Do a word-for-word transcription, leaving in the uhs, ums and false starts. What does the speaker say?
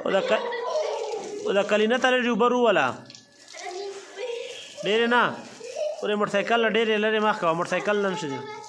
او دا او دا کلینه ترې اوبه وروله ډېرې نه ورې موټر سایکل ډېرې لرې مخ کوه موټر سایکل نه نشي